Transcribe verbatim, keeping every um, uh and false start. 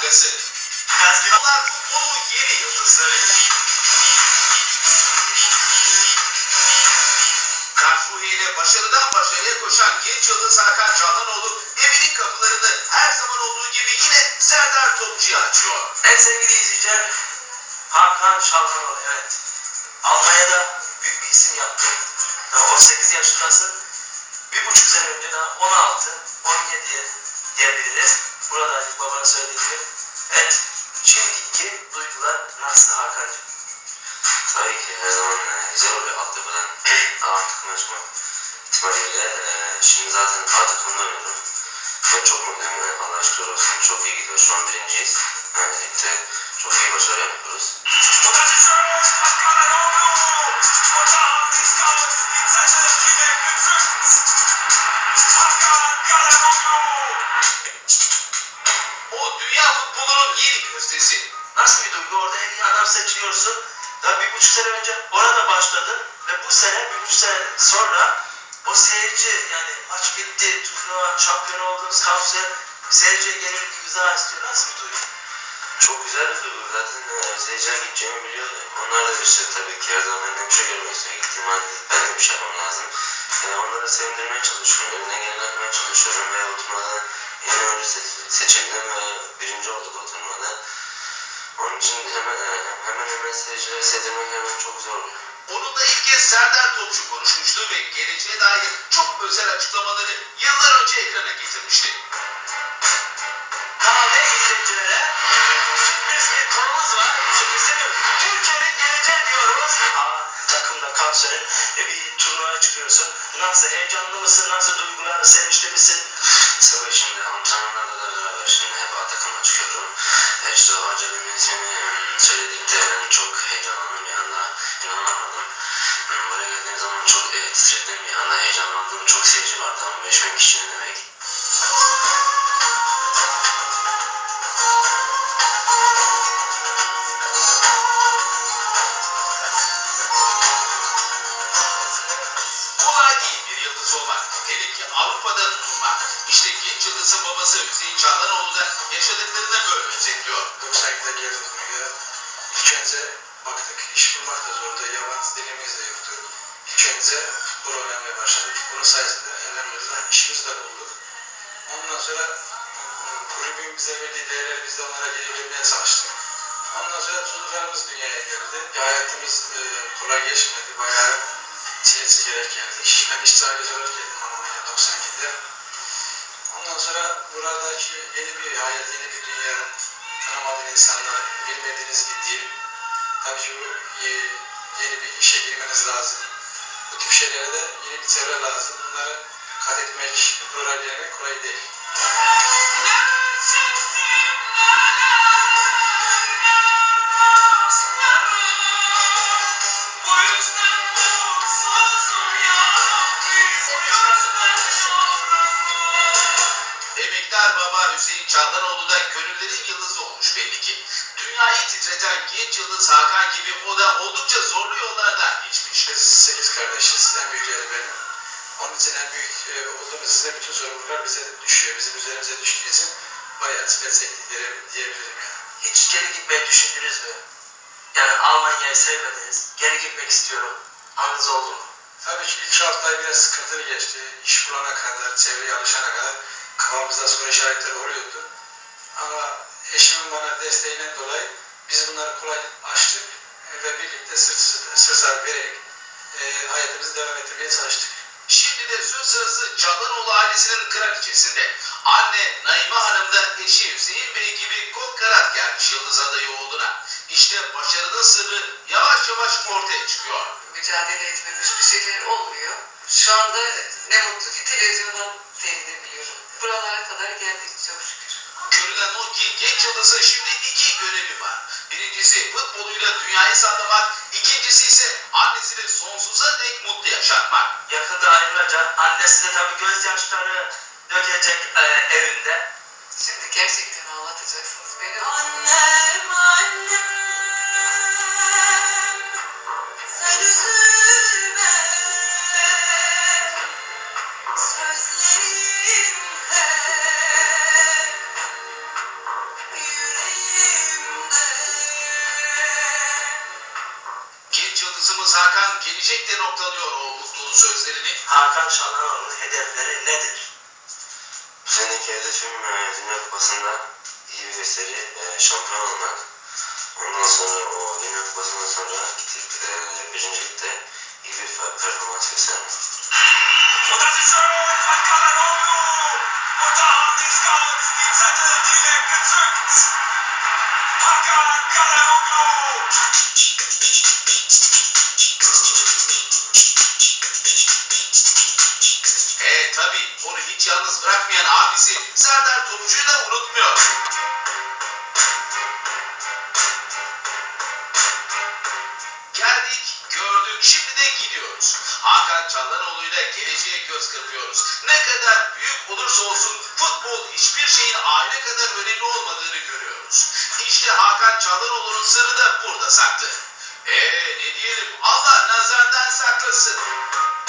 dakikası. Onlar futbolu yeni yıldızları. Karşıhuye ile başarıdan başarıya koşan genç yıldız Hakan Çağlanoğlu evinin kapılarını her zaman olduğu gibi yine Serdar Topçu'ya açıyor. Evet sevgili izleyiciler, Hakan Çağlanoğlu, evet. Almanya'da büyük bir isim yaptı. on sekiz yaşındasın. Bir buçuk sene önce daha on altı, on yedi diyebiliriz. Buradaydık babanın söylediği gibi. Evet, şimdiki duygular nasıl Hakan'cığım? Tabii ki her zaman e, güzel oluyor altyapıdan A takıma çıkmak itibariyle. E, şimdi zaten A takımda oynuyorum. Ben çok mutluyum. Yani. Allah'a şükür olsun. Çok iyi gidiyor. Şu an birinciyiz. Yani ligde çok iyi başarı yapıyoruz. O dünya futbolunun yeni gözdesi. Nasıl bir duygu? Orada en iyi adam seçiliyorsun. Daha bir buçuk sene önce orada başladın ve bu sene, bir buçuk sene sonra o seyirci, yani maç bitti, turnuva şampiyon oldunuz, kapsaya seyirciye gelir gibi imza istiyor. Nasıl bir duygu? Çok güzel bir duygu. Zaten e, seyirciler gideceğimi biliyor. Onlar da işte tabii ki her zaman benden bir şey görmek istiyor. Gittiğim halde ben de bir şey yapmam lazım. Yani onları sevindirmeye çalışıyorum. Elimden geleni yapmaya çalışıyorum ve o turnuvada yeni oyuncu se- seçildim ve birinci olduk o turnuvada. Onun için hemen hemen hemen seyircileri sevdirmek hemen çok zor oluyor. Onunla ilk kez Serdar Topçu konuşmuştu ve geleceğe dair çok özel açıklamaları yıllar önce ekrana getirmişti. Kanal D izleyicilere sürpriz bir konumuz var. Sürpriz demiyorum. Türkiye'nin geleceği diyoruz. Aa, takımda kapsayın ve bir turnuvaya çıkıyorsun. Nasıl, heyecanlı mısın? Nasıl duygular? Sevinçli misin? Tabii şimdi antrenmanlarda da beraber şimdi hep A takımına çıkıyorum. E işte o acelemin ismini söyledikte ben çok heyecanlandım bir anda. İnanamadım. Buraya geldiğim zaman çok e, titredim bir anda, heyecanlandım. Çok seyirci vardı ama beş bin kişi ne demek. Kolay değil bir yıldız olmak. Hele ki Avrupa'da tutunmak. İşte genç yıldızın babası Hüseyin Çağlanoğlu da yaşadıklarını böyle özetliyor. doksan ikide geldik buraya. İlk önce baktık, iş bulmak da zordu. Yabancı dilimiz de yoktu. İlk önce futbol oynamaya başladık. Bunun sayesinde elhamdülillah işimizi de bulduk. Ondan sonra kulübün bize verdiği değerleri biz de onlara geri vermeye çalıştık. Ondan sonra çocuklarımız dünyaya geldi. Hayatımız e, kolay geçmedi. Bayağı çile çekerek geldik. Ben işçi ailesi olarak geldim Almanya'ya doksan ikide. Ondan sonra buradaki yeni bir hayat, yeni bir dünya, tanımadığın insanlar, bilmediğiniz bir dil. Tabii ki bu e, yeni bir işe girmeniz lazım. Bu tip şeylere de yeni bir çevre lazım. Bunları kat etmek, buraya gelmek kolay değil. Emektar baba Hüseyin Çağlanoğlu da gönüllerin yıldızı olmuş belli ki. Dünyayı titreten genç yıldız Hakan gibi o da oldukça zorlu yollardan geçmiş. Biz sekiz kardeşiz, en büyükleri benim. Onun için en büyük e, olduğumuz için bütün sorumluluklar bize düşüyor. Bizim üzerimize düştüğü için bayağı çile çektik diyebilirim yani. Hiç geri gitmeyi düşündünüz mü? Yani Almanya'yı sevmediniz, geri gitmek istiyorum. Anınız oldu mu? Tabii ki ilk altı ay biraz sıkıntılı geçti. İş bulana kadar, çevreye alışana kadar kafamızda soru işaretleri oluyordu. Ama eşimin bana desteğinden dolayı biz bunları kolay aştık ve birlikte sırt sırta vererek e, hayatımızı devam ettirmeye çalıştık. Şimdi de söz sırası Çağlanoğlu ailesinin kraliçesinde. Anne Naime Hanım da eşi Hüseyin Bey gibi kol kanat gelmiş yıldız adayı oğluna. İşte başarının sırrı yavaş yavaş ortaya çıkıyor. Mücadele etmemiz bir şeyler olmuyor. Şu anda ne mutlu ki televizyondan seyredebiliyorum. Buralara kadar geldik çok şükür. Görünen o ki genç yıldızın şimdi iki görevi var. Birincisi futboluyla dünyayı sallamak, ikincisi ise annesini sonsuza dek mutlu yaşatmak. Yakında ayrılacak, annesi de tabii gözyaşları dökecek e, evinde. Şimdi gerçekten ağlatacaksınız beni. Annem, annem, sen üzülme, sözlerim hep yüreğimde. yıldızımız Hakan gelecekte noktalıyor o mutluluğu sözlerini. Hakan Çalhanoğlu'nun hedefleri nedir? Bu seneki hedefim e, Dünya Kupası'nda iyi bir gösteri, e, şampiyon olmak. Ondan sonra o Dünya Kupası'ndan sonra gidip e, birincilikte iyi bir per- performans göstermek. Und das ist schön von Çalhanoğlu. Und da haben die Scouts die Zettel direkt gezückt. Hakan Çalhanoğlu. E tabi onu hiç yalnız bırakmayan abisi Serdar Topçu'yu da unutmuyor. Geldik, gördük, şimdi de gidiyoruz. Hakan Çalhanoğlu'yla geleceğe göz kırpıyoruz. Ne kadar büyük olursa olsun futbol hiçbir şeyin aile kadar önemli olmadığını görüyoruz. İşte Hakan Çalhanoğlu'nun sırrı da burada saklı. Eee ne diyelim, Allah nazardan saklasın.